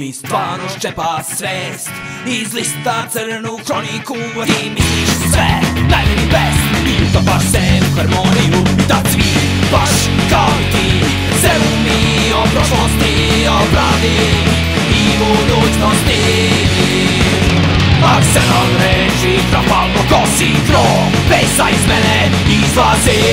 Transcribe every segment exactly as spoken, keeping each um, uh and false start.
mi stvarno ščepa svest izlista crnu kroniku, a ti misliš sve najmeni best i utopaš se u harmoniju da cvipaš kao i ti se umi o prošlosti, o pravdi i budućnosti. Arsenal reči, trafalno kosi krov, pesa iz mene izlazi.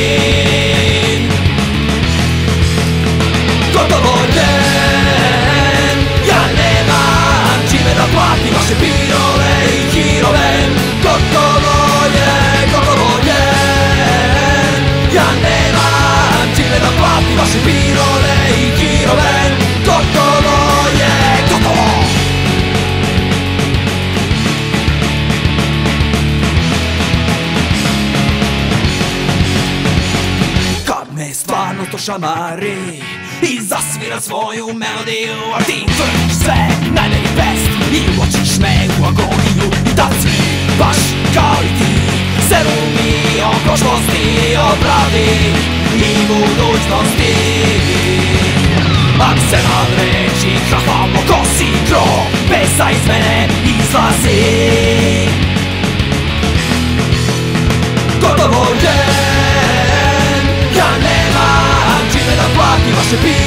Gotovo je, ja nemam čime da platim vaše pirove i hirove. Gotovo je, gotovo je, ja nemam čime da platim vaše pirove i hirove. Gotovo je, gotovo. Kad me stvarno to šamari i zasvira svoju melodiju, a ti tvrdiš sve najmeni best i uočiš me u agoniju i da cvipaš kao i ti se umi o prošlosti, o pravdi i budućnosti. Arsenal reči, hrafalno kosi krov, pesa iz mene izlazi. Gotovo je, ja nemam čime da platim vaše